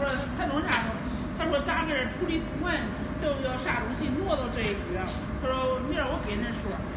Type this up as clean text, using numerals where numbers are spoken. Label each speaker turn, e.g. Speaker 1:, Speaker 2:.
Speaker 1: 说他弄啥呢？他说咱这处理部门都要啥东西挪到这一边。他说明儿我跟人说。